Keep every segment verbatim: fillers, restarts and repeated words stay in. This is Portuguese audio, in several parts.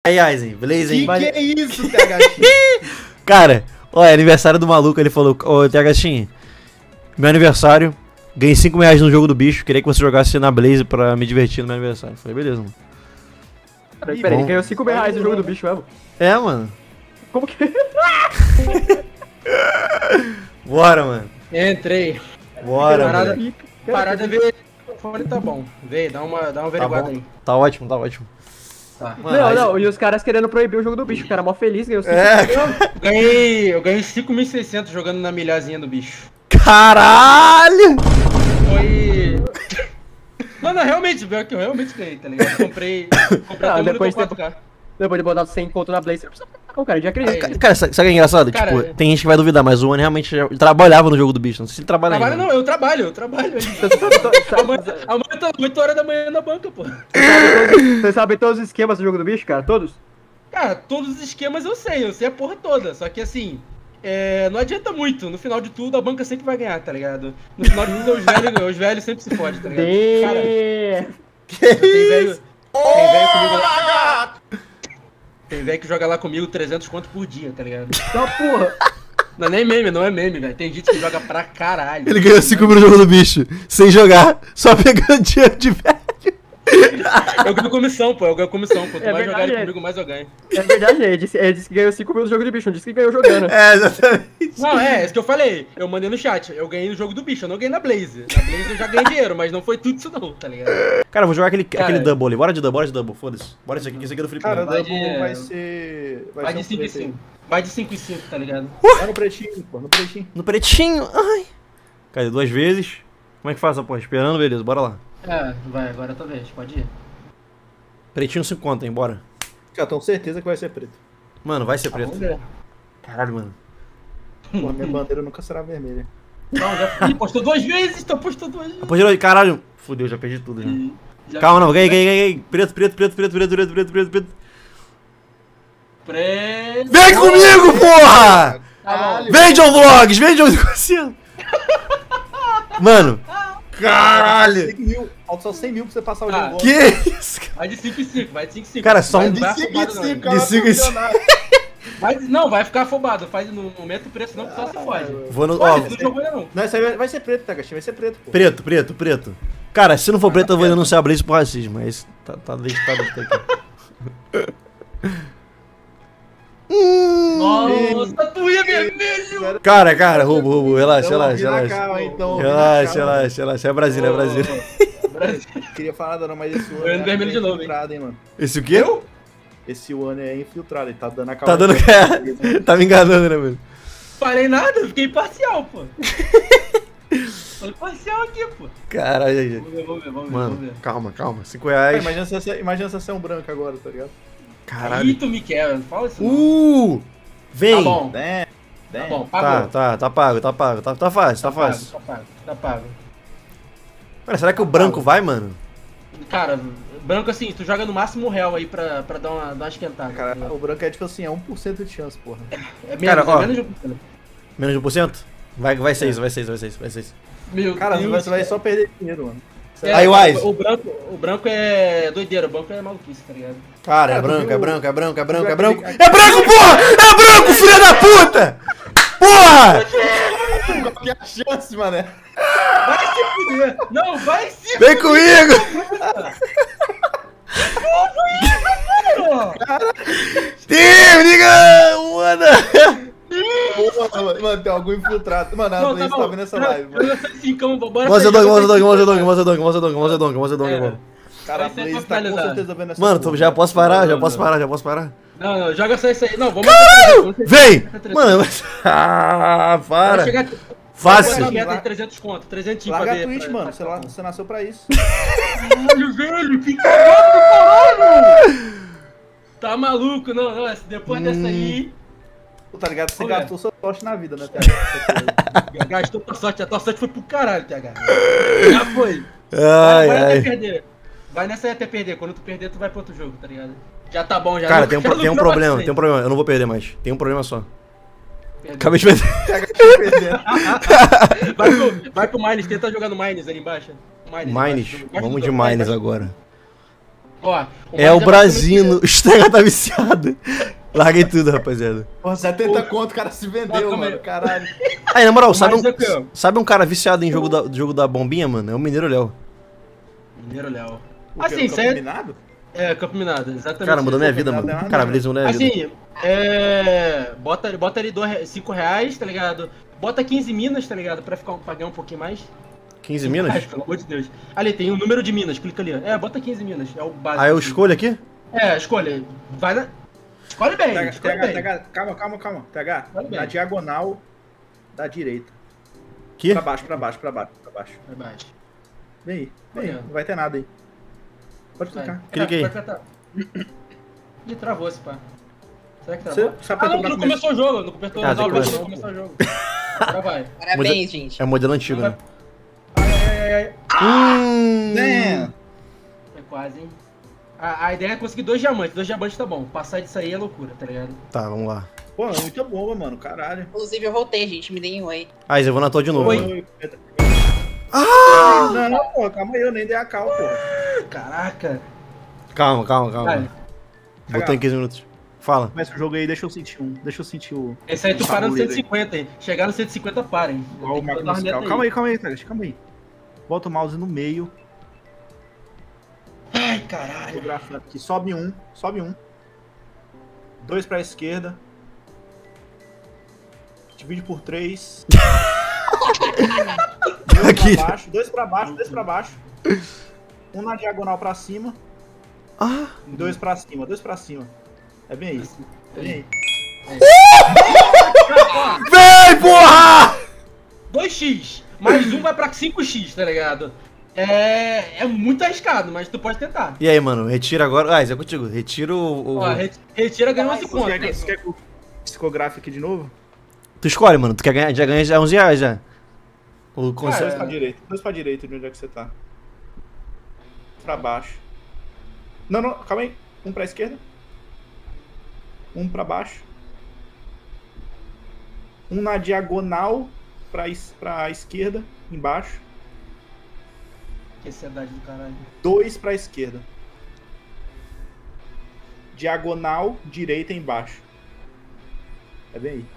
Aí, Aizen, beleza, hein? Que que é isso, T H X? Cara, ó, é aniversário do maluco, ele falou, ô, T H X, meu aniversário, ganhei cinco reais no jogo do bicho, queria que você jogasse na Blaze pra me divertir no meu aniversário. Falei, beleza, mano. Peraí, peraí, ele ganhou cinco reais no jogo do bicho mesmo. É, mano. Como que... Bora, mano. Entrei. Bora, Parada, mano. parada ver o fone tá bom. Vê, dá uma, dá uma Tá averiguada bom. aí. Tá ótimo, tá ótimo. Tá. Mano, Não, Aizen- não, e os caras querendo proibir o jogo do bicho, o cara mó feliz, ganhou cinco. É, Eu ganhei, eu ganhei cinco mil e seiscentos jogando na milhazinha do bicho. caralho! Foi... Mano, realmente, pior que eu realmente ganhei, tá ligado? Comprei, comprei Ah, todo mundo depois com você- quatro K. Depois de botar cem conto na Blaze, você não precisa pagar, não, cara, eu já acredito. Aí. Cara, sabe sabe o que é engraçado? Cara, tipo, é- tem gente que vai duvidar, mas o One realmente já trabalhava no jogo do bicho. Não sei se ele trabalha Trabalho ainda. não, eu trabalho, eu trabalho. Amanhã, amanhã tá oito horas da manhã na banca, pô. Você sabe todos os esquemas do jogo do bicho, cara? Todos? Cara, todos os esquemas eu sei, eu sei a porra toda. Só que assim, é, não adianta muito. No final de tudo, a banca sempre vai ganhar, tá ligado? No final de tudo, os velhos, os velhos sempre se fodem, tá ligado? Cara, Dê... tem velho. Tem velho comigo lá. Tem velho que joga lá comigo trezentos conto por dia, tá ligado? Então, porra. Não é nem meme, não é meme, velho. Tem gente que joga pra caralho. Ele ganhou cinco mil no jogo do bicho, sem jogar, só pegando dinheiro de velho. Eu ganho comissão, pô. Eu ganho comissão. Quanto É mais verdade, jogarem é. comigo, mais eu ganho. É verdade, ele disse, ele disse que ganhou cinco mil no jogo do bicho, não disse que ganhou jogando. É, exatamente. Não, é, é isso que eu falei. Eu mandei no chat. Eu ganhei no jogo do bicho, eu não ganhei na Blaze. Na Blaze eu já ganhei dinheiro, mas não foi tudo isso não, tá ligado? Cara, vou jogar aquele, Cara, aquele double ali. Bora de double, bora de double, foda-se. Bora isso aqui, que isso aqui é do Felipe. Cara, o Vai Double de- vai ser... Vai de ser um cinco e preto aí. cinco. Vai de cinco e cinco, tá ligado? Vai no pretinho, pô, no pretinho. No pretinho, ai. Cadê? Duas vezes. Como é que faz essa porra? Esperando, beleza, bora lá. É, vai, agora é tua vez, pode ir. Pretinho cinco conto, hein, bora. Já tenho certeza que vai ser preto. Mano, vai ser Vamos preto. ver. Caralho, mano. Pô, minha bandeira nunca será vermelha. Não, já Ih, postou duas vezes, então postou duas vezes. Após caralho. Fudeu, já perdi tudo já. Já- Calma, não. Ganhei, ganhei, ganhei. Preto, preto, preto, preto, preto, preto, preto, preto, preto. Preto. Vem comigo, porra! Tá bom. Vem, John Vlogs! Vem, John Vlogs! Mano. Caralho. cem mil. Falta só cem mil pra você passar o Ah, jogo. Que isso, cara? Vai de cinco e cinco, vai de cinco e cinco. Cara, só Vai- um não vai De afobado, não. cinco, De cinco em cinco. Vai- Não, vai ficar afobado. Faz no momento o preço não, que só se fode. Vou no. Olha, Ó, tu não jogou ainda não. Não, isso aí vai- vai ser preto, tá, Gatinho? Vai ser preto, pô. preto, preto, preto. Cara, se não for preto, eu vou denunciar a Blaze por racismo. Mas tá, tá deixado aqui. Hum. Nossa, tu ia vermelho! Cara, cara, roubo, roubo. Relaxa, Então, relaxa, vi na relaxa. calma, então, vi na Relaxa, calma. relaxa, relaxa. É Brasília, é Brasília. Brasil. Queria falar nada não, mas esse Eu One ando vermelho de novo, hein? infiltrado, hein, mano. Esse o quê? Esse One é infiltrado, ele tá dando a Tá calma. dando. Tá me enganando, né, mano? Falei nada, eu fiquei imparcial, pô. Falei parcial aqui, pô. Caralho, aí. Vamos ver, vamos ver, vamos ver. vamos Mano, ver. calma, calma. cinco Ah, reais. imagina, se você, imagina se você é um branco agora, tá ligado? Aí Caralho. tu me quer, não fala isso não. Uh! Vem! Tá bom, Né? tá bom, Tá, pagou. tá, tá pago, tá pago. Tá, tá fácil, tá pago, fácil. Tá pago, tá pago. Cara, será que o branco vai, mano? Cara, branco assim, tu joga no máximo um real aí pra, pra dar, uma, dar uma esquentada. Cara, tá ligado? o branco é tipo assim, é um por cento de chance, porra. É menos, cara, ó. é menos de um por cento. Menos de um por cento? Vai, vai seis, vai seis, vai seis, vai seis. Meu Cara, Deus, você vai cara. só perder dinheiro, mano. É, Aí, Wise. O branco, o branco é doideira, o branco é maluquice, tá ligado? Cara, é Cara, tu branco, viu- é branco, é branco, é branco, é viu branco. aquele- É branco, porra! É branco, filha da puta! Porra! Qual que é a chance, mané? Vai se fuder! Não, vai se Vem comigo! fuder! Team, liga! Manda! Porra, mano, mano, tem algum infiltrado. Mano, a Não, Blaze tá tá bom. vendo essa live, mano. Joga cincão, bora Mostra pra dog, aí, mostra dog, joga mostra dog, cinco. mostra dog, mostra dog, mostra dog, mostra dog, É. mano. Cara, a Vai ser Blaze tá com finalizar. certeza vendo essa Mano, porra. já posso parar, já Não, posso não. parar, já posso parar. Não, não, joga só isso aí. Não, vamos até trezentos, Vem! vamos até trezentos. Mano, ah, Vai para. chegar- Fácil. vai chegar a meta de trezentos conto, trezentos pra Larga a ver, Twitch, pra- mano. pra- Você, lá, você nasceu pra isso. Caralho, velho, que cagado do caralho! Tá maluco, não, não, depois dessa aí, Pô, tá ligado? Você Olha. gastou sua sorte na vida, né, cara? gastou tua sorte, a tua sorte foi pro caralho, T H. Já foi. Vai, Ai, vai até ai. perder. Vai nessa aí até perder, quando tu perder tu vai pro outro jogo, tá ligado? Já tá bom, já. Cara, não- tem um, já pro- tem um lucrou problema, bastante. tem um problema. Eu não vou perder mais. Tem um problema só. Perdeu. Acabei de perder. Vai pro, vai pro Mines, tenta jogar no Mines ali embaixo. Mines. embaixo do- Vamos de do- vai, Mines vai. agora. Ó, É o Brasino. O Stega tá viciado. Larguei tudo, rapaziada. Pô, setenta conto, o cara se vendeu, Não, mano. Caralho. Aí, na moral, sabe Mas é que, ó, um, sabe um cara viciado em jogo da, jogo da bombinha, mano? É o Mineiro Léo. Mineiro Léo. O quê? Assim, O isso campo aí minado? é Campo Minado, exatamente. Cara, mudou minha Pô, vida, nada, mano. nada, Cara, nada. beleza, mudou minha vida. Assim, é. Bota, bota ali dois, cinco reais, tá ligado? Bota quinze minas, tá ligado? Pra ficar, pagar um pouquinho mais. quinze Cinco minas? reais, pelo amor de Deus. Ali, tem o número de minas, clica ali. ó. É, bota quinze minas, é o básico. Aí eu escolho aqui? É, escolha. Vai na. Escolhe bem, T H, escolhe T H, bem. T H, calma, calma, calma. T H, Olha bem. na diagonal da direita. Aqui? Pra baixo, pra baixo, pra baixo, pra baixo. Vai baixo. Vem aí, vem aí. Olha. Não vai ter nada aí. Pode Vai. clicar. Clica aí. Vai catar. Ih, travou esse pá. Será que Você travou? você Ah, apertou não, pra não começar. começou o jogo, não começou, Ah, não, tem que não começou o jogo. Já vai. Parabéns, gente. É modelo antigo, né? Ai, ai, ai, ai. Hum. Né? É quase, hein? A, a ideia é conseguir dois diamantes, dois diamantes tá bom. Passar disso aí é loucura, tá ligado? Tá, vamos lá. Pô, é muito boa, mano. Caralho. Inclusive, eu voltei, gente. Me deem um oi. Ah, eu vou na tua de novo. Oi. mano. Ah! Não, pô, calma aí, eu nem dei a cal, pô. Caraca. Calma, calma, calma. Vai. Botou em quinze minutos. Fala. Começa o jogo aí, deixa eu sentir um. Deixa eu sentir o. Esse aí tu o para no tabuleiro cento e cinquenta, hein? Chegar no cento e cinquenta, para, hein? Igual o Tem que marco botar uma musical. meta Calma aí, calma aí, Tagash, calma aí. Bota o mouse no meio. Ai, Tô caralho. grafando aqui. Sobe um, sobe um. Dois pra esquerda. Divide por três. Dois Aqui. pra baixo, dois pra baixo, dois pra baixo. Um na diagonal pra cima. Ah! E dois pra cima, dois pra cima. É bem aí. É bem aí. Vem, porra! dois x, mais um vai pra cinco x, tá ligado? É, é muito arriscado, mas tu pode tentar. E aí, mano, retira agora. Ah, isso é contigo. Retira o. o- Ó, re- retira, ganhou onze Você quer, que- pontos. você quer que eu psicografe aqui de novo? Tu escolhe, mano. Tu quer ganhar? Já ganha já onze reais já. O Dois conceito. pra direita, dois pra direita de onde é que você tá. Pra baixo. Não, não, calma aí. Um pra esquerda. Um pra baixo. Um na diagonal pra, es pra esquerda, embaixo. Que ansiedade do caralho. Dois pra esquerda. Diagonal, direita embaixo. É bem aí.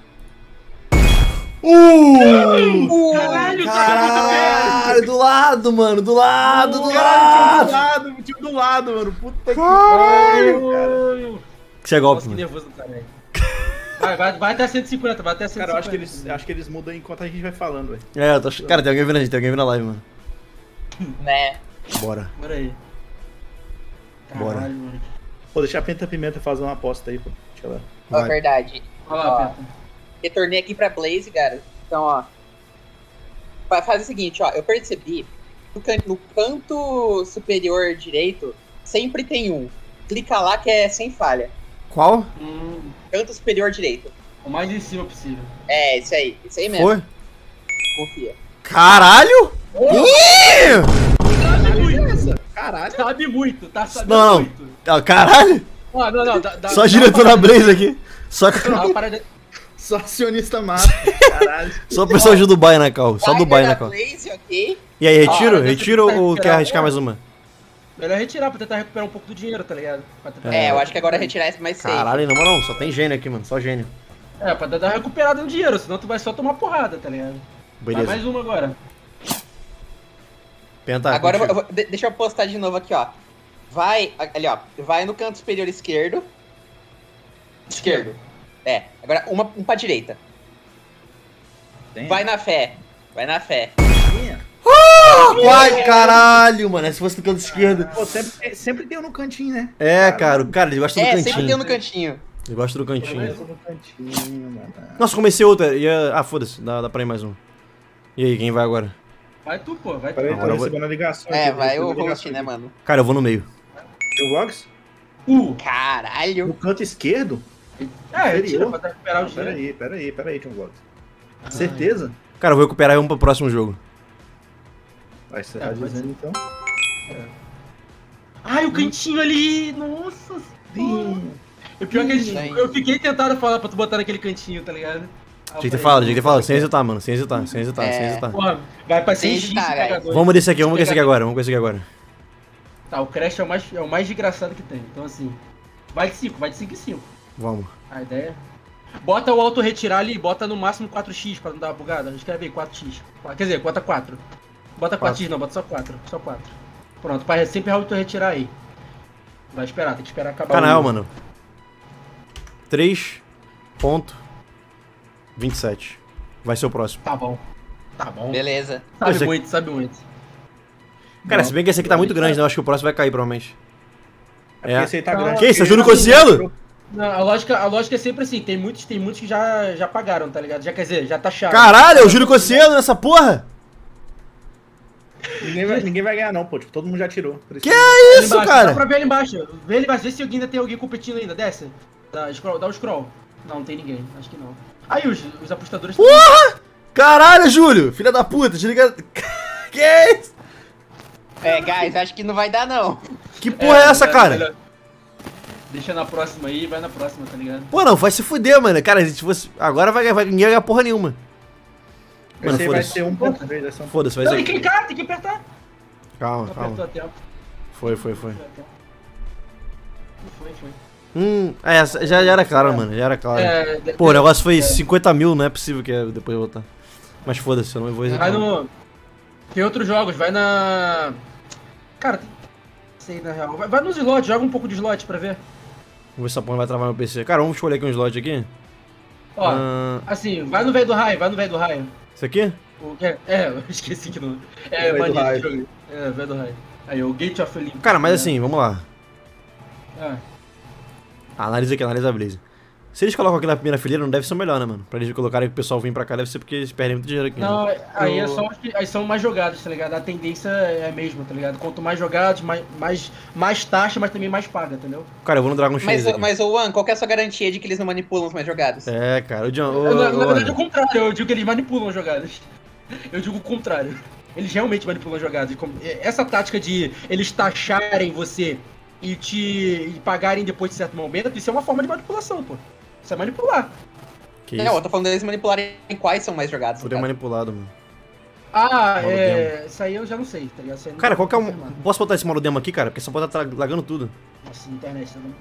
Uh! Caralho, Caralho, do lado, mano. Do lado, do Caralho, lado. do lado, time do lado, mano. Puta que Caralho. pariu, cara. Isso é golpe, Nossa, que mano. nervoso do caralho. Vai, vai, vai até cento e cinquenta, vai até cento e cinquenta. Cara, eu acho que eles, acho que eles mudam enquanto a gente vai falando, velho. É, eu tô... ach- Cara, tem alguém vendo a gente, tem alguém vendo a live, mano. Né? Bora. Bora aí. Bora. Caralho, mano. Pô, deixa a Penta Pimenta fazer uma aposta aí, pô. Deixa ela. Ó, Vai. verdade. Olha lá, Ó. Penta. Retornei aqui pra Blaze, cara. Então, ó. Vai fazer o seguinte, ó. Eu percebi que no can- no canto superior direito sempre tem um. Clica lá que é sem falha. Qual? Hum, Canto superior direito. o mais em cima possível. É, esse aí. Esse aí mesmo. Foi? Confia. Caralho! Ih! Sabe muito, Caralho. sabe muito, tá sabendo Não, não. muito. Ah, caralho! Ó, não, não, dá, dá, Só dá diretor uma da Blaze aqui. Só, parada- dá uma parada- Só acionista massa. Caralho. só pessoal de Dubai na cal. Só Tiger Dubai da na cal. Blaze, ok? E aí, retiro? Ah, retiro deixa eu ou quer recuperar. arriscar mais uma? Melhor retirar pra tentar recuperar um pouco do dinheiro, tá ligado? Pra tentar- É, eu acho que agora retirar esse mais safe. Caralho, na moral, só tem gênio aqui, mano. Só gênio. É, pra dar uma recuperada no dinheiro, senão tu vai só tomar porrada, tá ligado? Vai Beleza. mais uma agora. Penta, Agora eu vou- eu contigo. vou- de- deixa eu postar de novo aqui, ó. Vai, ali, ó. Vai no canto superior esquerdo. Esquerdo. É. Agora uma, um pra direita. Tem. Vai na fé. Vai na fé. Vai, caralho, mano. É se fosse do canto esquerdo. Pô, sempre, sempre tem um no cantinho, né? É, cara, o cara, ele gosta do É, sempre tem um cantinho. no cantinho. Ele gosta do cantinho. Sempre no cantinho, mano. Nossa, comecei outra. Ia... Ah, foda-se. Dá, dá pra ir mais um. E aí, quem vai agora? Vai tu, pô, vai tu. Peraí, Agora tô eu vou- recebendo a ligação. É, aqui, vai recebendo o a ligação host, né, aqui. mano? Cara, eu vou no meio. O Vox? Uh, Caralho. No canto esquerdo? é, retira Inferior? pra tentar recuperar o Não, dinheiro. peraí, peraí, peraí, John Vox. Certeza? Cara, eu vou recuperar e vamos pro próximo jogo. Vai ser É, tá pode dizendo então. Ai, o cantinho ali! Nossa! Sim. O pior é que a gente, Sim. eu fiquei tentado falar pra tu botar naquele cantinho, tá ligado? Ah, Tinha que ter eu falei, falado, tinha que ter falado. Sem hesitar, mano. Sem hesitar, sem hesitar, sem É. hesitar. Porra, vai pra Sem cem x hesitar, pegador. Vamos desse aqui, vamos com esse aqui agora. Vamos com esse aqui agora. Tá, o Crash é o mais, é o mais desgraçado que tem. Então, assim, vai de cinco, vai de cinco em cinco. Vamos. A ideia é... Bota o auto-retirar ali, bota no máximo quatro x pra não dar uma bugada. Escreve aí, quatro x. Quer dizer, bota quatro. Bota quatro x não, bota só quatro. Só quatro. Pronto, pra sempre auto-retirar aí. Vai esperar, tem que esperar acabar Canal, o... mano. três ponto vinte e sete. Vai ser o próximo. Tá bom. Tá bom. Beleza. Sabe Esse aqui- muito, sabe muito. Cara, Não, se bem que esse aqui tá muito grande, né? Eu acho que o próximo vai cair, provavelmente. É porque esse aí tá Não, grande. Que isso, é porque Júlio ele- Cossielo? Não, a lógica, a lógica é sempre assim, tem muitos, tem muitos que já, já pagaram, tá ligado? Já quer dizer, já taxaram. Caralho, é o Júlio Cossielo nessa porra? Ninguém vai, ninguém vai ganhar, não, pô. Tipo, todo mundo já tirou. Por Que que- é Ali isso, embaixo, cara? Dá pra ver ali embaixo. Vê ali embaixo, vê se ainda tem alguém competindo ainda. Desce. Dá, scroll, dá o scroll. Não, não tem ninguém. Acho que não. Aí os, os apostadores... Porra! Caralho, Júlio! Filha da puta, desliga... Que é isso? É, guys, acho que não vai dar, não. Que porra é essa, melhor- cara? melhor- Deixa na próxima aí, vai na próxima, tá ligado? Pô, não, vai se fuder, mano. Cara, se fosse... Agora vai, vai, ninguém vai ganhar porra nenhuma. Mano, Esse aí vai foda-se. ser um ponto três, vai ser um Foda-se, vai Não, tem ser... que clicar, tem que apertar. Calma, Não apertou calma. a tempo. Foi, foi, foi. Apertou a tempo. Não foi, foi. Hum, é, essa- já, já era claro, mano. Já era claro. É, de- Pô, o negócio foi cinquenta mil, não é possível que é depois voltar. Mas foda-se, eu não vou Vai hesitar. no... Tem outros jogos, vai na... Cara, tem... sei na real. Vai, vai nos slots, joga um pouco de slot pra ver. Vamos ver se essa porra vai travar meu P C. Cara, vamos escolher aqui um slot aqui. Ó, Ah, assim, vai no velho do raio, vai no velho do raio. isso aqui? O que é? É, eu esqueci que não. É, O velho do maneiro raio. esse jogo. É, velho do raio. Aí, o Gate of Olympus. Cara, mas É. assim, vamos lá. É. Ah, analisa aqui, analisa a Blaze. Se eles colocam aqui na primeira fileira, não deve ser o melhor, né, mano? Pra eles colocarem que o pessoal vir pra cá, deve ser porque eles perdem muito dinheiro aqui. né? Não, aí, é Eu- só, os que- aí são mais jogados, tá ligado? A tendência é a mesma, tá ligado? Quanto mais jogados, mais, mais, mais taxa, mas também mais paga, entendeu? Cara, eu vou no Dragon Mas, Chase aqui. mas ô, Juan, qual que é a sua garantia de que eles não manipulam os mais jogados? É, cara, o John... ô, na, na ô, verdade, é o ô, contrário, eu digo que eles manipulam as jogadas. Eu digo o contrário. Eles realmente manipulam as jogadas. Como- Essa tática de eles taxarem você e te e pagarem depois de certo momento, isso é uma forma de manipulação, pô. Isso é manipular. que Não, isso? eu tô falando deles manipularem quais são mais jogados. no Poder caso. manipulado, mano. Ah, Modo é. Isso aí eu já não sei, tá ligado? Isso aí não Cara, tá qual que é um... confirmado. Posso botar esse modo demo aqui, cara? Porque essa porra tá lagando tudo. Nossa, internet, né?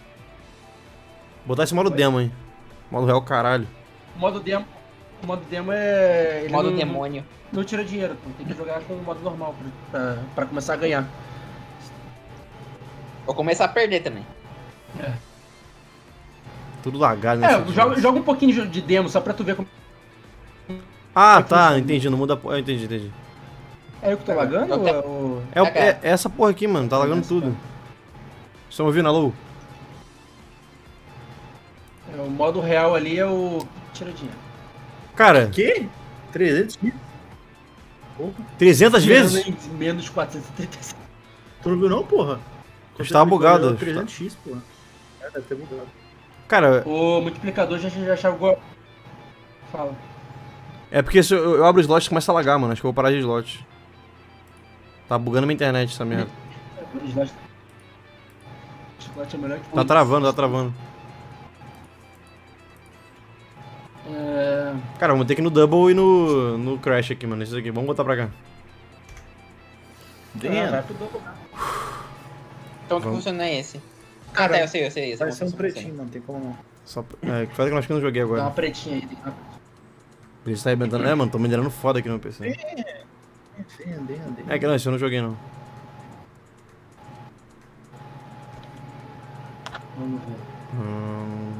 Botar esse modo demo, hein. Modo real, caralho. O modo demo. O modo demo é. Ele Modo não, demônio. não tira dinheiro, pô. Tem que jogar com o modo normal pra, pra, pra começar a ganhar. Vou começar a perder também. Tudo lagado nesse É, jogo. joga, joga um pouquinho de demo só pra tu ver como. Ah, Como é que tá, funciona? entendi, não muda... Eu entendi, entendi. É eu que tô lagando? Eu Ou, te- é o- É, o- H. é- é essa porra aqui, mano, tá lagando Essa, tudo. cara. Vocês estão ouvindo, alô? é o modo real ali é o. Tira dinheiro. Cara, Que? trezentos mil? Porra. trezentas vezes? Menos, menos quatrocentos e trinta e cinco. Tu não viu não, porra? Eu estava bugado. trezentos x, porra. É, deve ter bugado. Cara, O multiplicador já, já achava igual. Fala. é porque se eu, eu abro o slot e começa a lagar, mano. Acho que eu vou parar de slot. Tá bugando minha internet essa merda. O slot. O slot é melhor que Tá travando, tá travando. É... Cara, vamos ter que ir no double e no, no crash aqui, mano. Esses aqui, vamos botar pra cá. Ah, vai pro double. Então que Vamos. funciona é esse? Ah, Cara, tá, eu sei, eu sei. eu sei Vai como ser um funciona. pretinho, mano. Tem como não. Só, é, que faz que eu acho que eu não joguei Dá uma agora. pretinha aí. Tem uma... Ele tá arrebentando. É, mano, tô minerando foda aqui no P C. Enfim, andei, andei. É que não, esse eu não joguei não. Vamos ver. Hum...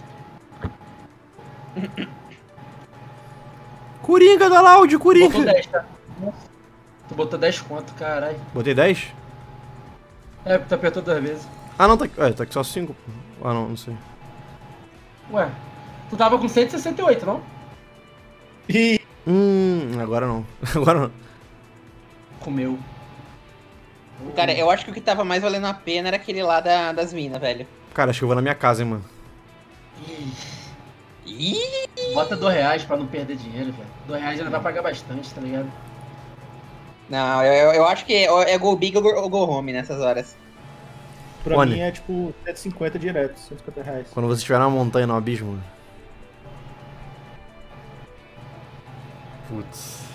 Coringa da Loud, Tu botou Coringa! dez, tá? Nossa. Tu botou dez conto, caralho. Botei dez? É, tu apertou duas vezes. Ah, não, tá aqui, é, tá aqui só cinco. Ah, não, não sei. Ué, tu tava com cento e sessenta e oito, não? Ih, Hum, agora não. Agora não. Comeu. Cara, eu acho que o que tava mais valendo a pena era aquele lá da, das minas, velho. Cara, acho que eu vou na minha casa, hein, mano. Ih, Ih! bota dois reais pra não perder dinheiro, velho. Dois reais ainda vai pagar bastante, tá ligado? Não, eu, eu, eu acho que é, é go big ou go, ou go home nessas horas. pra Olha. mim é tipo cento e cinquenta direto, cento e cinquenta reais. Quando você estiver na montanha, no abismo. Putz.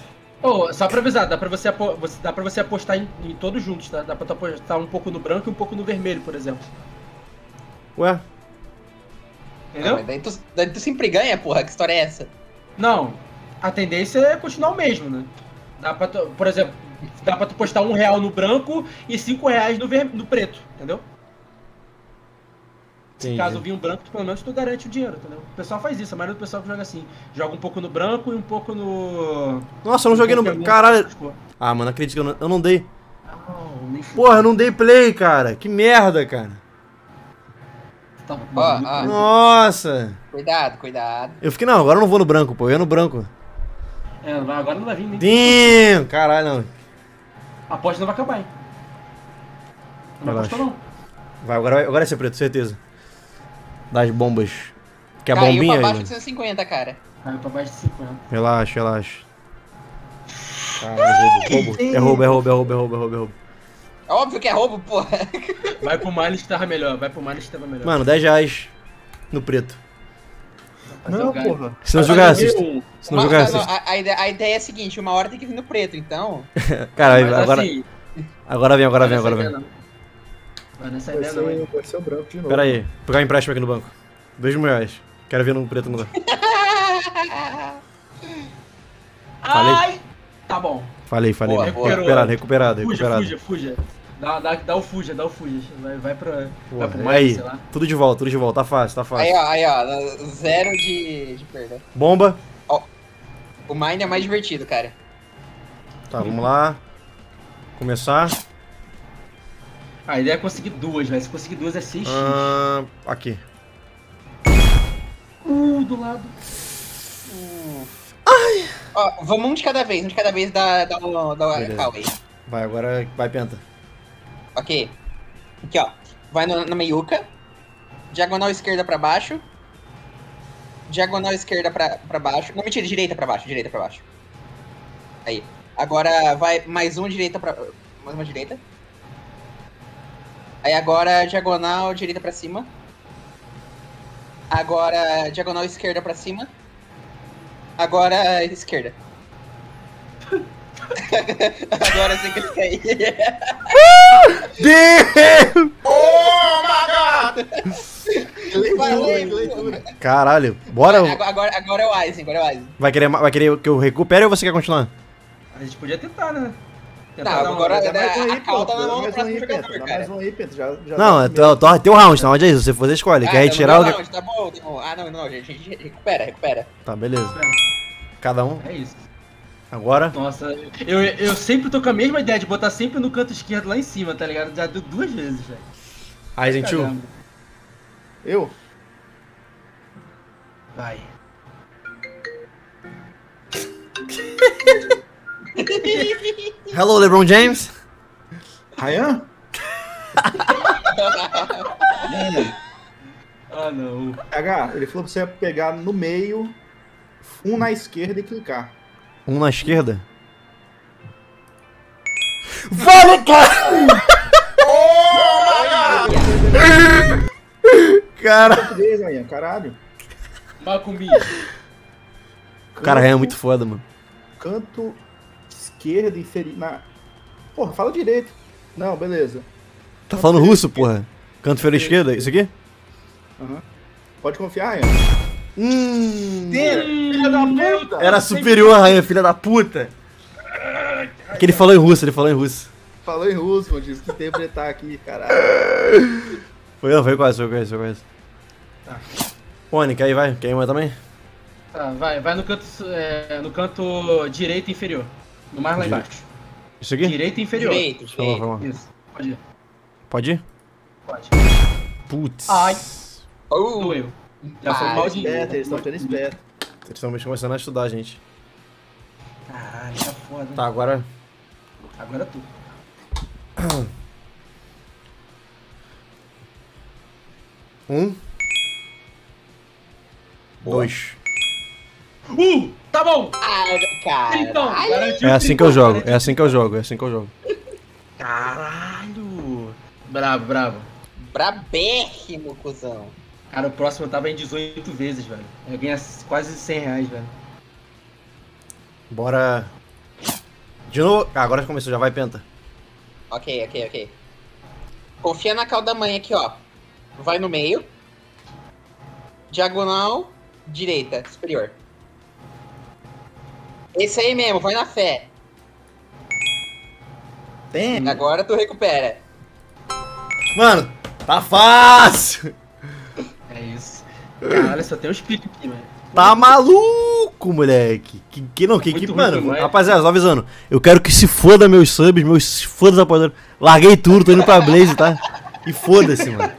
Oh, só pra avisar, dá pra você, apo você, dá pra você apostar em, em todos juntos, tá? Dá pra tu apostar um pouco no branco e um pouco no vermelho, por exemplo. Ué? Entendeu? Ah, mas daí tu, daí tu sempre ganha, porra. Que história é essa? Não, a tendência é continuar o mesmo, né? Dá pra tu, por exemplo, dá pra tu postar um real no branco e cinco reais no, ver, no preto, entendeu? Entendi. Caso vinha um branco, tu, pelo menos tu garante o dinheiro, entendeu? O pessoal faz isso, a maioria do pessoal que joga assim. Joga um pouco no branco e um pouco no... Nossa, eu não joguei no... Pokémon. Caralho. Tipo, Ah, mano, acredito que eu não, eu não dei. não, nem fui. Porra, eu não dei play, cara. Que merda, cara. Tá, Ó, muito ó. bom. Nossa. Cuidado, cuidado. Eu fiquei, não, agora eu não vou no branco, pô. Eu ia no branco. É, não vai- agora não vai vir nem. Damn. Caralho, não. A aposta não vai acabar, hein? Não Relaxa. apostou não. Vai, agora vai, agora vai ser preto, certeza. Das bombas. Quer Caiu bombinha pra aí, baixo mano? de cento e cinquenta, cara. Caiu pra baixo de cinquenta. Relaxa, relaxa. Caralho, roubo, roubo. É roubo, é roubo, é roubo, é roubo, é roubo, é roubo. É óbvio que é roubo, porra. Vai pro Miles que tava melhor, vai pro Miles que tava melhor. Mano, dez reais no preto. Fazer Não, o galho. porra. Se não Vai jogar, fazer assista. um- Se não Uma- jogar, não, assista. a, a ideia, a ideia é a seguinte, uma hora tem que vir no preto, então... Cara, Mas agora, assim, agora vem, agora vai vem, nessa agora ideia vem. não. Vai nessa Vai ideia não, ser, hein? vai ser o branco de novo. Pera aí, vou pegar um empréstimo aqui no banco. Dois mil reais. Quero ver no preto mudar. Falei. Ai! Tá bom. Falei, falei. Boa, recuperado, boa. recuperado, Fuja, recuperado. fuja, fuja. Dá, dá, dá o fuja, dá o fuja. Vai, vai pra. vai pro Porra, Miles, aí, sei lá. tudo de volta, tudo de volta. Tá fácil, tá Aí, fácil. ó, aí, ó, zero de, de perda. Bomba. O Mine é mais divertido, cara. Tá, vamos lá. Começar. A ideia é conseguir duas, velho. Se conseguir duas é seis x. Ah, aqui. Uh, do lado. Ó, vamos um de cada vez, um de cada vez da, da, da Beleza. Coway. Vai, agora vai penta. Ok. Aqui, ó. Vai no, na meiuca. Diagonal esquerda pra baixo. Diagonal esquerda pra, pra baixo. Não, mentira, direita pra baixo, direita pra baixo. Aí. Agora vai mais um direita pra... Mais uma direita. Aí agora diagonal direita pra cima. Agora diagonal esquerda pra cima. Agora esquerda. Agora você clica aí. Damn! Valeu. Caralho, bora. Agora, agora, agora é o Aizen, agora é o Aizen. Vai querer, vai querer que eu recupere ou você quer continuar? A gente podia tentar, né? Não, dar uma- agora- Dá mais um A aí, cal pô. tá na Dá mão do mais um próximo aí, jogador, Penta. Dá cara. mais um aí, Penta. Já, já Não, é dá- teu, teu round, tá? Onde é isso? Você você escolhe. Quer Ah, retirar ou não, quer... não, tá bom, tá bom. Ah, não, não, gente, gente, recupera, recupera. Tá, beleza. Cada um. É isso. Agora. Nossa, eu, eu sempre tô com a mesma ideia de botar sempre no canto esquerdo lá em cima, tá ligado? Já deu duas vezes, velho. Aí, gente. Caramba. Eu? Vai. Hello, LeBron James. Ryan? Ah, não. H, ele falou pra você pegar no meio, um na esquerda e clicar. Um na esquerda. Vale, cara! Cara. Português, Ryan, caralho. Macumbinha. Cara, é muito foda, mano. Canto esquerdo inferior. Na... Porra, fala direito. Não, beleza. Tá falando russo, porra. Canto inferior esquerda, isso aqui? Aham. Pode confiar, Ryan. Hum. Filha da puta! Era superior, Rainha, filha da puta. Que ele falou em russo, ele falou em russo. Falou em russo, mano. Disse que interpretar aqui, caralho. Foi, não, foi quase, foi quase, foi quase. Tá. Oni, quer ir, vai? Quer ir mais também? Tá, vai, vai no canto, é, no canto direito inferior. No mais lá Direito. embaixo. Isso aqui? Direito inferior. Direito, Vamos lá, direito. vamos lá. Isso. Pode ir. Pode ir? Pode. Putz. Ai. Uh, Doeu. Já foi Para. mal de. Esperto, eles estão ficando espertos. Eles estão começando a estudar, gente. Caralho, tá foda. Tá, agora. Agora tu. Um. Dois. Uh! Tá bom! Ah, cara. Então, garantiu É o assim que triplo, eu jogo, garantiu é assim que eu jogo, é assim que eu jogo. Caralho! Bravo, bravo. Brabérrimo, cuzão. Cara, o próximo eu tava em dezoito vezes, velho. Eu ganhei quase cem reais, velho. Bora. De novo. Ah, agora começou, já vai penta. Ok, ok, ok. Confia na cauda mãe aqui, ó. Vai no meio. Diagonal, direita, superior. Esse aí mesmo, vai na fé. Tem. Agora tu recupera. Mano, tá fácil. É isso. Caralho, só tem um espírito aqui, mano. Tá maluco, moleque. Que, que não, que, que Muito mano, ruim, não é? rapaziada, só avisando. Eu quero que se foda meus subs, meus foda-se apoiadores. Larguei tudo, tô indo pra Blaze, tá? E foda-se, mano.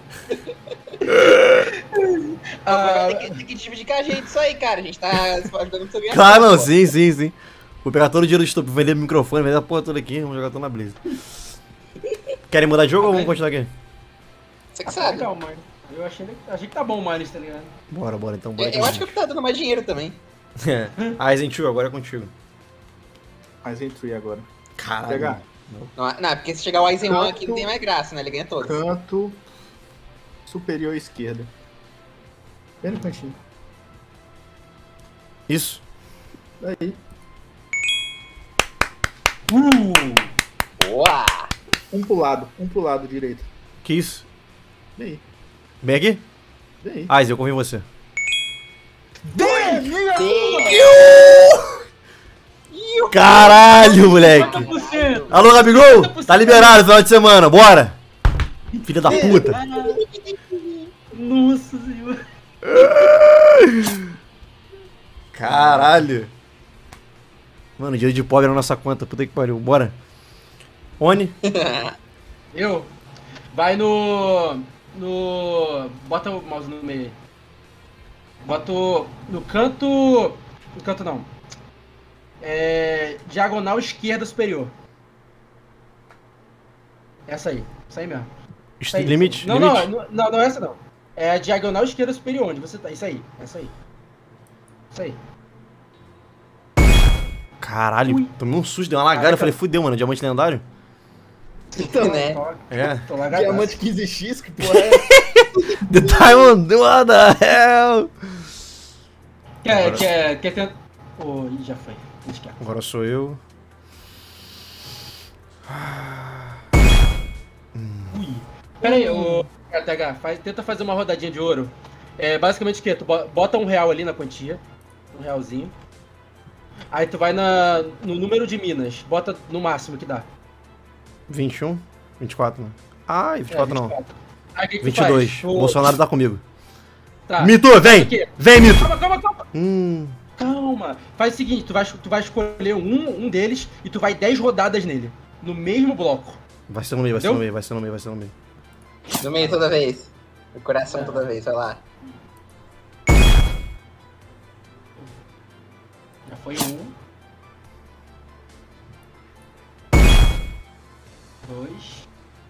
Ah, tem, que, tem que dividir com a gente isso aí, cara. A gente tá ajudando você a ganhar. Claro, não, pô. sim, sim, sim. Vou pegar todo o dinheiro do estúdio, vender microfone, vender a porra toda aqui, vamos jogar tudo na Blaze. Querem mudar de jogo ou vamos continuar aqui? Você que sabe. legal, mano. Eu achei, achei que tá bom o Miles, tá ligado? Bora, bora, então bora. Eu, eu acho que eu tá dando mais dinheiro também. É. Aizen Two, agora é contigo. Mais entry agora. Caralho. Pegar. Não, não, é porque se chegar o Aizen um aqui não Canto. tem mais graça, né? Ele ganha todos. Canto superior esquerda. Bem no cantinho. Isso. Daí. Uh! Boa! Um pro lado. Um pro lado direito. Que isso? Daí. Bem aqui? Daí. Aizen, eu confio em você. Caralho, moleque. cinquenta por cento! Alô, Gabigol? Tá liberado final de semana, bora. Filha da puta. Nossa senhora! Caralho. Mano, dinheiro de pobre na nossa conta, puta que pariu. Bora. Oni. Eu? Vai no. No. Bota o mouse no meio aí. Bota o, no canto. No canto não. É. Diagonal esquerda superior. Essa aí. Essa aí mesmo. Essa aí, Limite? Não, limite? não, não, não, não é essa não. É a diagonal esquerda superior, onde você tá. Isso aí, essa aí. Isso aí. Caralho, Ui. tomei um susto, deu uma lagada. Eu falei, fudeu, mano, diamante lendário? né? Tô- É. tô lagadaço. Diamante quinze x, que porra é essa? The Diamond, what the hell? Quer, quer, quer tentar. Oh, ih, já foi. Deixa quieto. Agora sou eu. Ui. Pera aí, ô T H, faz, tenta fazer uma rodadinha de ouro. É basicamente o quê? Tu bo- bota um real ali na quantia. Um realzinho. Aí tu vai na, no número de minas. Bota no máximo que dá. vinte e um? vinte e quatro, né? Ai, vinte e quatro É, não. vinte e quatro. Aí o que que tu vinte e dois. faz? O Tu- Bolsonaro tá comigo. Tá. Mito, Faz vem! o quê? Vem, Mito! Calma, calma, calma. Hum. Calma. Faz o seguinte, tu vai, tu vai escolher um, um deles e tu vai dez rodadas nele. No mesmo bloco. Vai ser no meio, vai ser Entendeu? no meio, vai ser no meio, vai ser no meio. No meio toda vez. No coração toda vez, vai lá. Já foi um. Dois.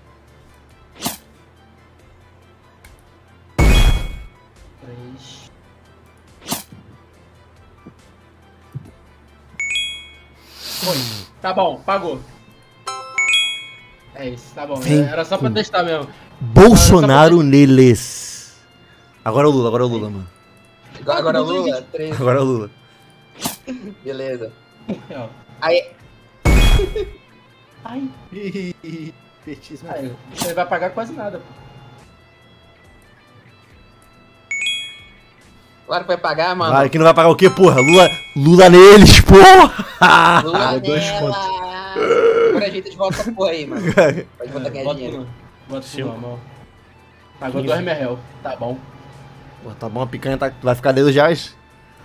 Três. Foi. Tá bom, pagou. É isso, tá bom. Vem Era só pra com- testar mesmo. Bolsonaro neles. Agora é o Lula, agora é o Lula, mano. Agora, agora Lula, três. Agora é o Lula. Beleza. Ó. Aí, Ai, Petismo. ai, você vai pagar quase nada, pô. agora vai pagar, mano. Vai, que não vai pagar o quê, porra? Lula, Lula neles, porra! Lula dois nela. Agora ajeita de volta essa porra aí, mano. Pode botar ganhar Bota dinheiro. no. Bota Cinco. no normal. Pagou Quinze. dois mil reais. Tá bom. Pô, tá bom, a picanha tá, vai ficar dentro reais.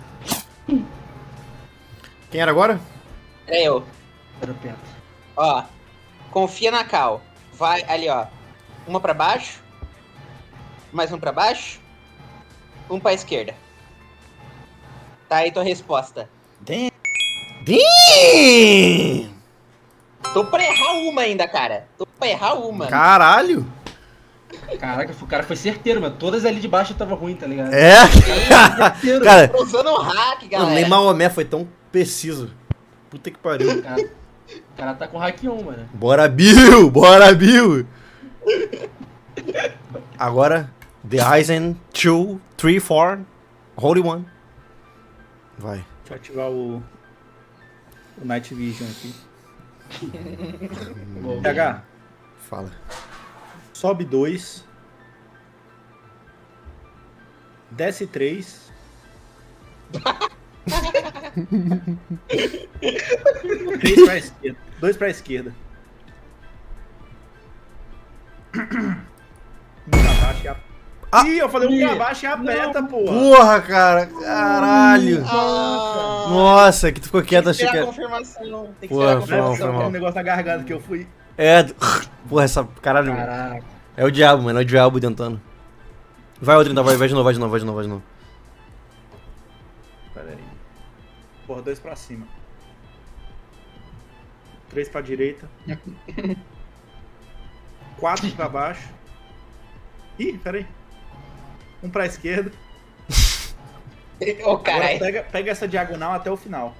Quem era agora? É eu. Era o penta. Ó, confia na Cal. Vai ali, ó. Uma pra baixo. Mais um pra baixo. Um pra esquerda. Tá aí tua resposta. Damn! Tô pra errar uma ainda, cara. Tô pra errar uma. Caralho! Caraca, o cara foi certeiro, mano. Todas ali de baixo tava ruim, tá ligado? É? Certeiro. Cara, Tô usando um hack, mano, galera. nem Maomé foi tão preciso. Puta que pariu. O cara, o cara tá com hack on, mano. Bora, Bill! Bora, Bill! Agora, The Aizen two, three, four, Holy One. Vai. Deixa eu ativar o. O Night Vision aqui. Boa. P H, Fala. sobe dois. Desce três. Três pra esquerda. Dois pra esquerda. Um pra baixo e a... Ah! Ih, eu falei um Ih, pra baixo e aperta, porra. Porra, cara. Caralho. Ah, Nossa, que tu ficou quieto, tem achei que que tirar a era... confirmação. Tem que Pô, tirar a foi mal, Não, foi confirmação. mal. um negócio na garganta que eu fui. É, porra, essa... Caralho, Caraca. é o diabo, mano, é o diabo tentando. Vai, outro então, vai, vai de novo, vai de novo, vai de novo, vai de novo. Pera aí. Porra, dois pra cima. Três pra direita. Quatro pra baixo. Ih, pera aí. Um pra esquerda. Ô, Agora caralho. pega, pega essa diagonal até o final.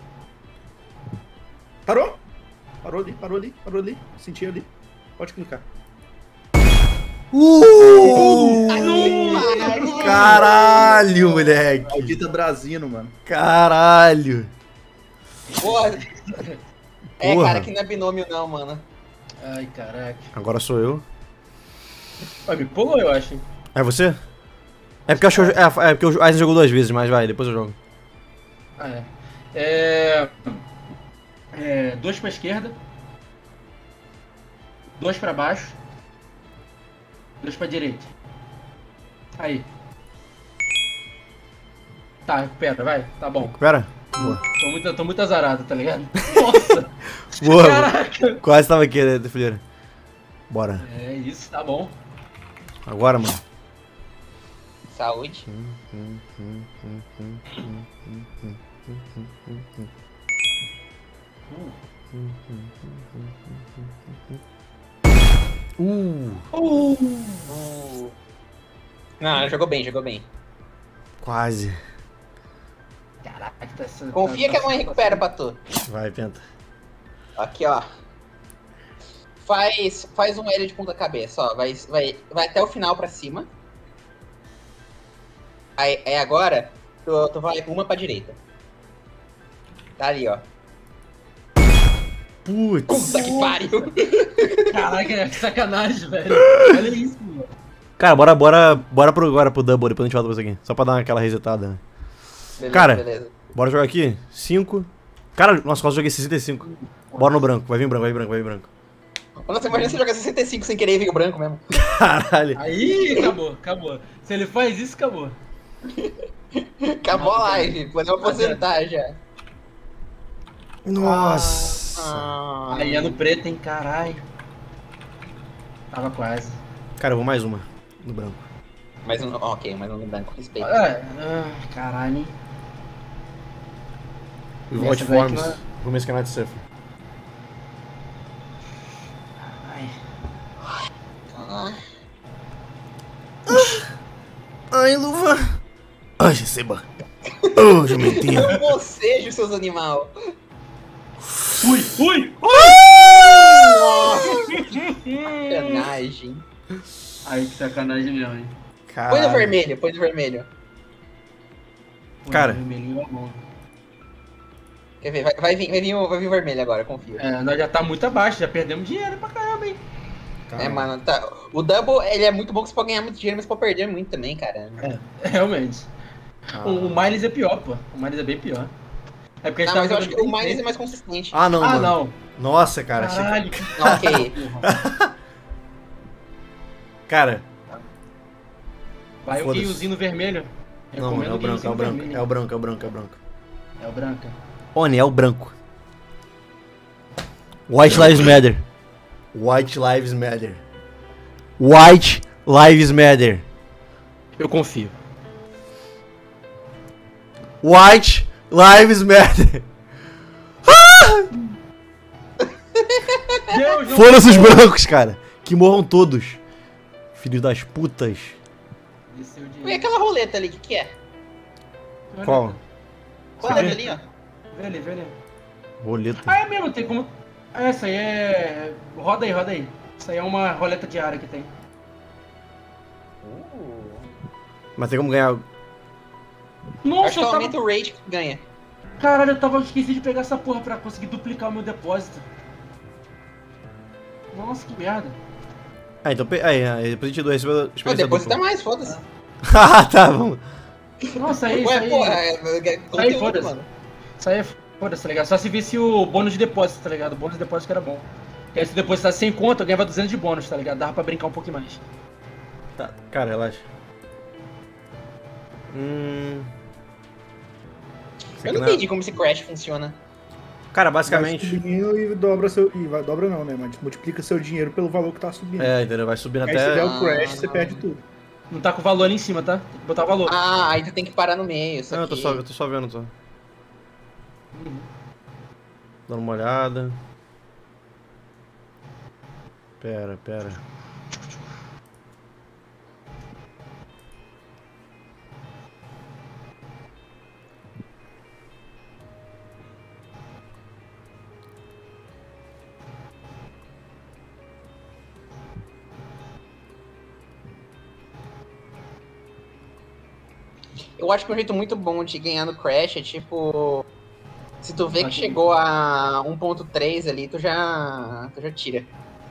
Parou? Parou ali, parou ali, parou ali. Senti ali. Pode clicar. Uh! Caralho. Caralho, moleque. Maldita Brasino, mano. Porra. Caralho. É, Porra. cara, que não é binômio não, mano. Ai, caraca. Agora sou eu. Vai, me pulou, eu acho. É você? É porque, eu acho, é, é porque o Aizen jogou duas vezes, mas vai, depois eu jogo. Ah, é. É... é dois pra esquerda. Dois pra baixo. Dois pra direita. Aí. Tá, recupera, vai. Tá bom. Pera. Boa. Tô muito, tô muito azarado, tá ligado? Nossa! Boa. Caraca! Quase tava aqui, né, filheira. Bora. É isso, tá bom. Agora, mano. Saúde. Uh, Uh. Não, jogou bem, jogou bem. quase. Caraca, tá essa. Confia tá, que a mãe recupera pra tu. Vai, Penta. Aqui, ó. Faz, faz um L de ponta cabeça, ó. Vai, vai, vai até o final pra cima. Aí, aí agora, tu, tu vai uma pra direita. Tá ali, ó. Putz. Puta que pariu. Caraca, é sacanagem, velho. Olha isso, mano. Cara, bora, bora, bora pro, agora pro Double, depois a gente volta pra isso aqui. Só pra dar aquela resetada. né? Beleza, Cara. beleza. Bora jogar aqui? cinco. Cara, nossa, quase joguei sessenta e cinco. Bora no branco, vai vir branco, vai vir branco, vai vir branco. Nossa, imagina você jogar sessenta e cinco sem querer e vir o branco mesmo. Caralho. Aí, acabou, acabou. Se ele faz isso, acabou. Acabou a live, podemos aposentar já. Nossa. Ah, Aí é no preto, hein, caralho. Tava quase. Cara, eu vou mais uma. No branco. mais um, ok, mais um no branco, respeito. Ah, ah, caralho, hein. Vote Essa daí Forms. que não é- Vou me escanear de surf. Ai. Ah, Ai, luva. Ai, receba. Ô, jumentinho. não bocejo, seus animal. Ui, ui! Sacanagem. Aí que sacanagem mesmo, hein. Põe no vermelho, põe no vermelho. Pô, Cara. vermelhinho é bom. Quer ver? Vai, vai, vir, vai, vir, o- vai vir o vermelho agora, confio. É, É, nós já tá muito abaixo, já perdemos dinheiro pra caramba, hein. mano, tá. O Double, ele é muito bom que você pode ganhar muito dinheiro, mas pode perder muito também, cara. É, realmente. Ah. O, o Miles é pior, pô. O Miles é bem pior. É porque a gente Não, mas eu tava acho que o jogando Miles é bem. mais consistente. Ah, não, Ah, mano. não. Nossa, cara. achei que- Caralho. Não, ok. Cara, Vai o Foda-se. Riozinho no vermelho. não, mano, é o branco, é o Riozinho branco. vermelho. É o branco, é o branco, é o branco. É o branco. Oni, é o branco. White Lives Matter. White Lives Matter. White Lives Matter. Eu confio. White Lives Matter. Deus, não Foram-se os brancos, cara. Que morram todos. Filhos das putas. desceu de- E aquela roleta ali, o que, que é? Qual? Roleta ali, ó. Vê ali, vê ali. Roleta. Ah, é mesmo, tem como. Ah, essa aí é. Roda aí, roda aí. Isso aí é uma roleta diária que tem. Uh, Mas tem como ganhar. Nossa, acho que eu tava... aumenta o rate que ganha. Caralho, eu tava esqueci de pegar essa porra pra conseguir duplicar o meu depósito. Nossa, que merda. Ah, então. pe- Aí, aí depois a gente deu a Pô, experiência depois dupla. dá mais, foda-se. Ah, tá, vamos. Nossa, aí, isso Ué, aí. pô, é, é conteúdo, foda-se. mano. Isso aí é foda-se, tá ligado? Só se visse o bônus de depósito, tá ligado? O bônus de depósito que era bom. Porque aí se depositar sem conta, eu ganhava duzentos de bônus, tá ligado? Dava pra brincar um pouquinho mais. Tá, cara, relaxa. Hum. Isso Eu aqui não é- entendi como esse Crash funciona. Cara, Vai basicamente. subindo e dobra seu. E vai, dobra não, né? Mas multiplica seu dinheiro pelo valor que tá subindo. É, entendeu? Vai subindo Aí se der até. o crash, você perde tudo. Não tá com o valor ali em cima, tá? Tem que botar o valor. Ah, aí tu tem que parar no meio, isso Não, eu aqui. tô só, eu tô só vendo, só. Dando uma olhada. Pera, pera. Eu acho que um jeito muito bom de ganhar no Crash é tipo. Se tu vê que chegou a um ponto três ali, tu já. tu já tira.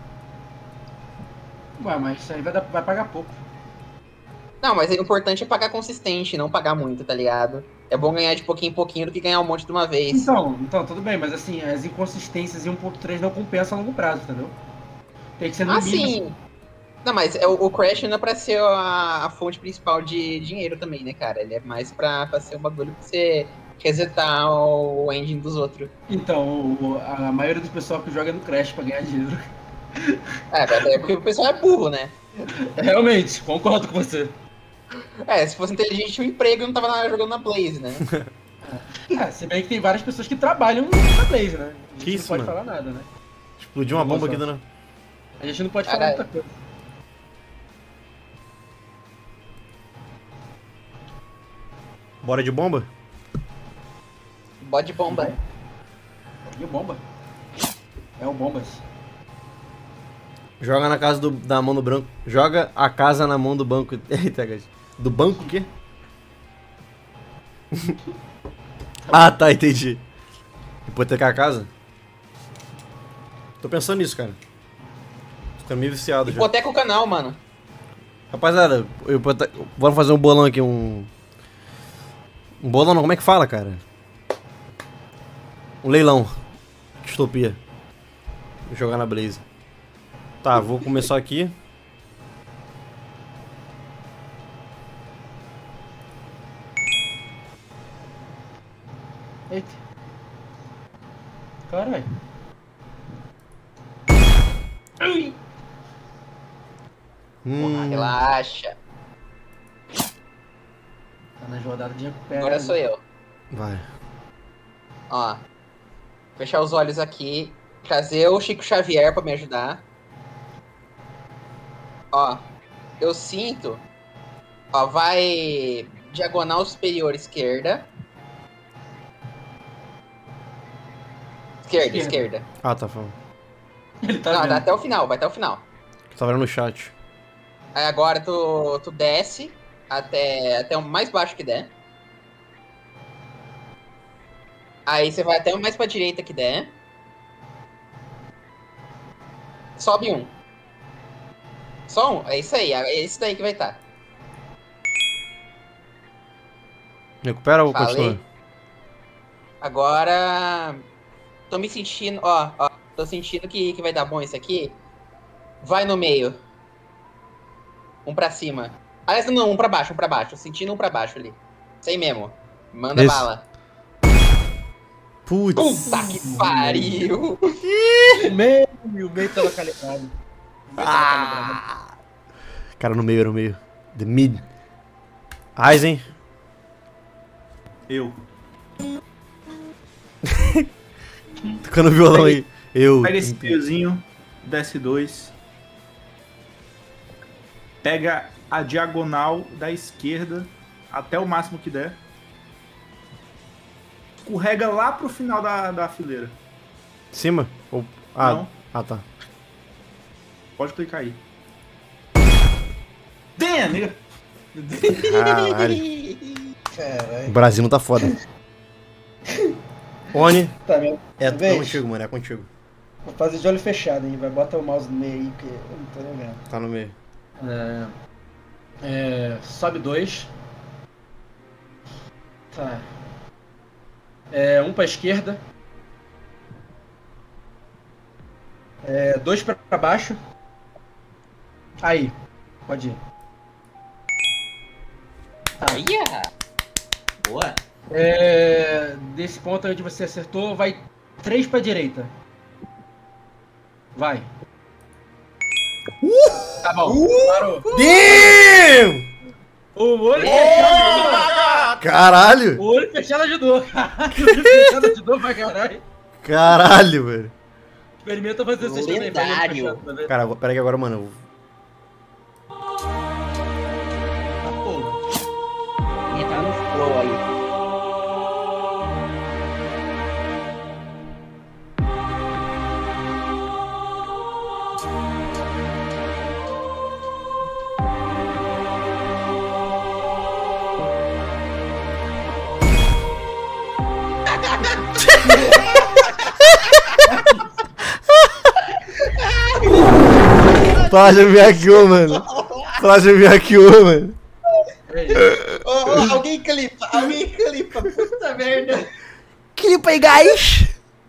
Ué, mas isso aí vai, dar- vai pagar pouco. Não, mas o importante é pagar consistente, não pagar muito, tá ligado? É bom ganhar de pouquinho em pouquinho do que ganhar um monte de uma vez. Então, então, tudo bem, mas assim, as inconsistências em um ponto três não compensam a longo prazo, entendeu? Tem que ser no Ah, mínimo. sim! Não, mas é o, o Crash não é pra ser a, a fonte principal de dinheiro também, né, cara? Ele é mais pra, pra ser um bagulho pra você resetar o engine dos outros. Então, o- a maioria do pessoal que joga no Crash pra ganhar dinheiro. É, é porque o pessoal é burro, né? Realmente, concordo com você. É, se fosse inteligente, o emprego não tava na- jogando na Blaze, né? É, se bem que tem várias pessoas que trabalham na Blaze, né? A gente Que não isso, pode mano? falar nada, né? Explodiu uma bomba aqui dando. A gente não pode falar Caralho. muita coisa. Bora de bomba? Bode bomba. E o Bomba? É o Bombas. Joga na casa do, da mão do branco. Joga a casa na mão do banco. Eita, guys. Do banco o quê? Ah, tá, entendi. Hipotecar a casa? Tô pensando nisso, cara. Tô ficando meio viciado já. Hipoteca o canal, mano. Rapaziada, eu hipote- vamos fazer um bolão aqui, um... Um bolão não, como é que fala, cara? Um leilão. Distopia. Vou jogar na Blaze. Tá, vou começar aqui. Eita. Caralho. Ui. Hum, Relaxa. Tá na rodada de recupera. Agora sou eu. vai. Ó. Fechar os olhos aqui. Trazer o Chico Xavier pra me ajudar. Ó. Eu sinto. Ó, vai. Diagonal superior esquerda. Esquerda, Esquerda. esquerda. Ah, tá falando. Ele tá Não, vendo. dá até o final, vai até o final. Tá vendo no chat. Aí agora tu, tu desce até, até o mais baixo que der. Aí você vai até o mais pra direita que der. Sobe um. Só um? É isso aí, é esse daí que vai estar. Recupera ou Falei. continua? Agora. Tô me sentindo. Ó, ó. Tô sentindo que, que vai dar bom isso aqui. Vai no meio. Um pra cima. Aliás, não, um pra baixo, um pra baixo. Sentindo um pra baixo ali. Isso aí mesmo. Manda Esse. bala. Putz. Puta que pariu! O meio, o meio tava calibrado. O meio tava calibrado. Cara, no meio, no meio. The mid. Aizen. Eu. Tocando violão aí. Eu. Pega esse fiozinho, desce dois. Pega a diagonal da esquerda até o máximo que der. Escorrega lá pro final da, da fileira. Cima? Ou... Ah, Não. ah, tá. Pode clicar aí. Tenha, nega! Caralho. O Brasil não tá foda. Oni. Tá vendo? É Vez. contigo, mano. É contigo. Vou fazer de olho fechado, hein? Vai botar o mouse no meio aí, porque eu não tô nem vendo. Tá no meio. É, é, sobe dois. Tá. É, um pra esquerda. É, dois pra pra baixo. Aí, pode ir. Aí, ah. Boa. É, desse ponto onde você acertou, vai três pra direita. Vai. Tá bom, parou. Damn! O olho fechado. Caralho! O olho fechado ajudou. O olho fechado ajudou pra caralho. Caralho, velho. Experimenta fazer vocês também. Lendário. Cara, pera aí agora, mano. eu- Entrar no flow aí. Plágio Miyakyo, mano. Plágio Miyakyo, mano. Ô, ô, alguém clipa, alguém clipa, puta merda. Clipa aí, guys!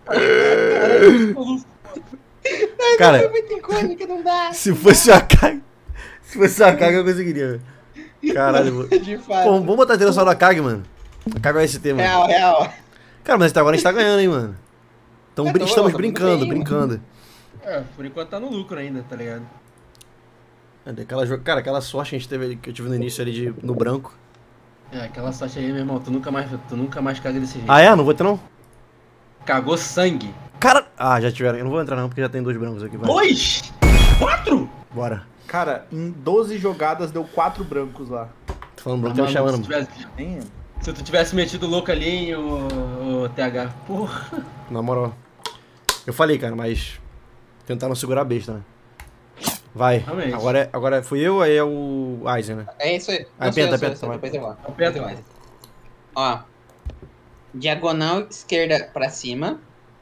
Cara, Foi muito icônica, não dá. se fosse o Akagi. Se fosse o Akagi, eu conseguiria, velho. Caralho, mano. De fato. Pô, vamos botar a trilha só do Akagi, mano. Akagi é S T, mano. Real, real. Cara, mas até agora a gente tá ganhando, hein, mano. Então, É, brin- tô, estamos tô brincando, bem. brincando. É, por enquanto tá no lucro ainda, tá ligado? É, Aquela, jo- cara, aquela sorte que a gente teve ali, que eu tive no início ali de, no branco. É, aquela sorte aí, meu irmão, tu nunca mais, tu nunca mais caga desse jeito. Ah, é? Não vou ter, não? Cagou sangue. Cara... Ah, já tiveram. Eu não vou entrar, não, porque já tem dois brancos aqui. Vai. Dois! Quatro! Bora. Cara, em doze jogadas deu quatro brancos lá. Tô falando branco, Ah, tá me mano, chamando, se, mano. tivesse, Nem se tu tivesse metido louco ali, hein, o, o T H. Porra. Na moral. Eu falei, cara, mas... Tentaram segurar a besta, né? Vai. Realmente. Agora, é, agora fui eu, aí é o Aizen, né? É isso aí. Ah, Não sou eu, penta, sou eu, penta, sou eu, vai. depois eu vou. Aperta. Depois eu vou. Ó. Diagonal esquerda pra cima.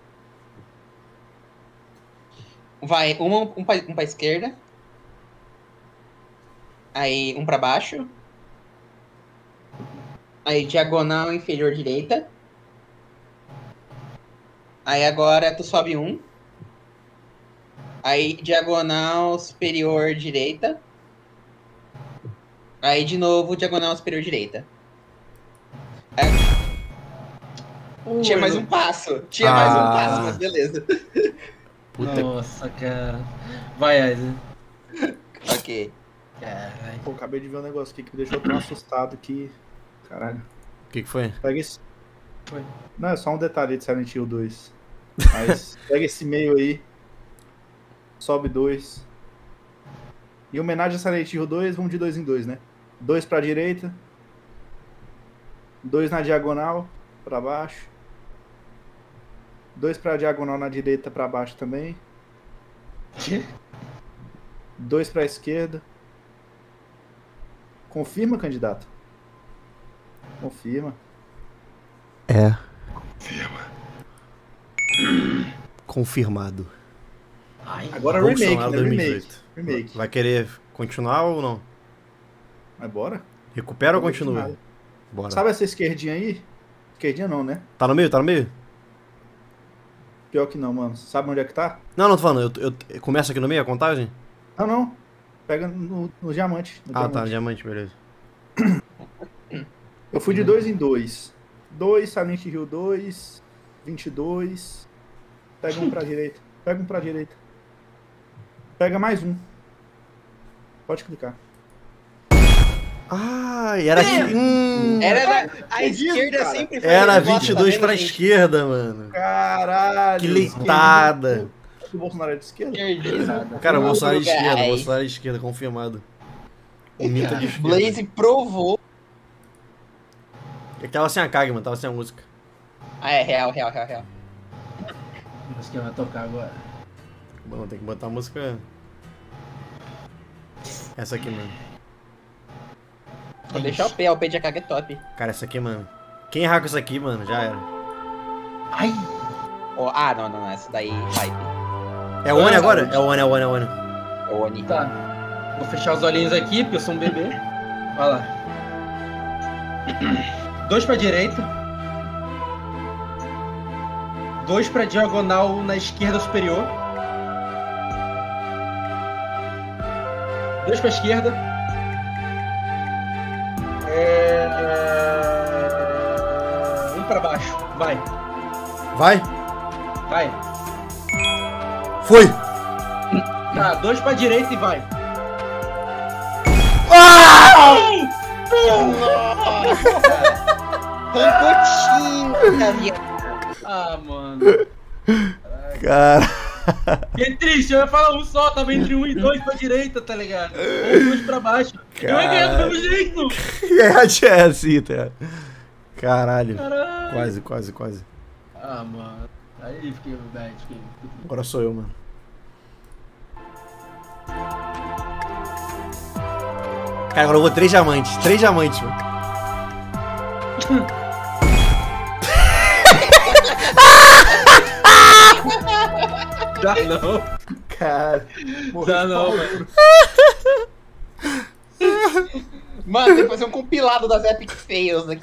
Vai uma, um, pra, um pra esquerda. Aí um pra baixo. Aí diagonal inferior direita. Aí agora tu sobe um. Aí diagonal superior direita. Aí de novo diagonal superior direita. Aí, tinha mais um passo. Tinha mais um Ah. passo, mas beleza. Puta. Nossa, cara. Vai, Aizen. Ok. Caralho. Pô, acabei de ver um negócio aqui que me deixou tão assustado que... Caralho. O que que foi? Pega esse... Foi. Não, é só um detalhe de Silent Hill dois. Mas pega esse meio aí. Sobe dois. Em homenagem a Silent Hill dois, vamos de dois em dois, né? Dois pra direita. Dois na diagonal, pra baixo. Dois pra diagonal na direita, pra baixo também. Dois pra esquerda. Confirma, candidato? Confirma. É. Confirmado. Ai, Agora Vamos remake, chamar né? dois mil e Remake. dezoito. Remake. Vai querer continuar ou não? Mas bora? Recupera ou Não continua? nada. Bora. Sabe essa esquerdinha aí? Esquerdinha não, né? Tá no meio? Tá no meio? Pior que não, mano. Sabe onde é que tá? Não, não tô falando. Eu, eu, começa aqui no meio a contagem? Não, não. Pega no, no diamante. no Ah, tá. diamante. Diamante, beleza. Eu fui de dois em dois. Dois, Silent Hill dois, vinte e dois. Pega um pra direita. Pega um pra direita. Pega mais um. Pode clicar. Ah, era aqui. Hum, Era na, a Acredito, esquerda cara. sempre foi era a derrota, vinte e dois tá pra vendo, gente? esquerda, mano. Caralho. Que leitada. O Bolsonaro é de esquerda? Esquerdismo. Cara, o Bolsonaro é de Guys. esquerda, o Bolsonaro é de esquerda, confirmado. O mito é de esquerda. Blaze provou. É que tava sem a Kag, mano, tava sem a música. Ah, é real, real, real, real. Acho que vai tocar agora. Bom, tem que botar a música. Essa aqui, mano. Vou deixar o P, o P de A K é top. Cara, essa aqui, mano. Quem errar com essa aqui, mano, já era. Ai! Oh, ah, não, não, não, essa daí, hype. É o Oni agora? É o Oni, é o Oni, é o Oni. É o Oni. Tá. Vou fechar os olhinhos aqui, porque eu sou um bebê. Vai lá. Dois pra direita. Dois pra diagonal na esquerda superior. Dois pra esquerda. É... Um pra baixo. Vai. Vai. Vai. Foi. Tá, dois pra direita e vai. Rancotinho, viado. Ah, mano. Cara. Que triste, eu ia falar um só, tava entre um e dois pra direita, tá ligado? Ou dois pra baixo. Eu ia ganhar do mesmo jeito. É assim, tá? Caralho. Caralho. Quase, quase, quase. Ah, mano. Aí fiquei bad, fiquei... Agora sou eu, mano. Cara, agora eu vou três diamantes. Três diamantes, mano. Dá não. Cara, Dá não, mano. Mano, tem que fazer um compilado das Epic Fails aqui.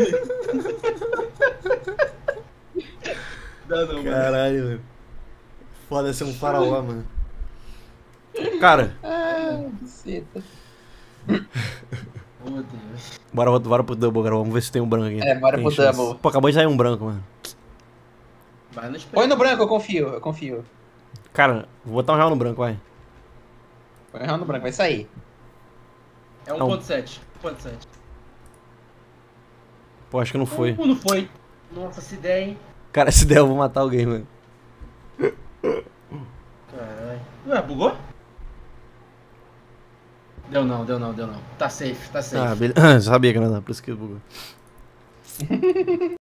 Dá não, mano. Caralho, mano. Foda ser um faraó, mano. Cara, Ah, buceta. Oh, Deus. bora, bora pro double, cara. Vamos ver se tem um branco aqui. É, bora Tem pro chance. double. Pô, acabou de sair um branco, mano. Vai no spray. Põe no branco, eu confio, eu confio. Cara, vou botar um real no branco, vai. Põe no branco, vai sair. É um Não. ponto sete. um ponto sete. Pô, acho que não foi. Uh, não foi. Nossa, essa ideia, hein? Cara, se der, eu vou matar alguém, mano. Caralho. Ué, bugou? Deu não, deu não, deu não. Tá safe, tá safe. Ah, beleza. Sabia que não dá, por isso que bugou.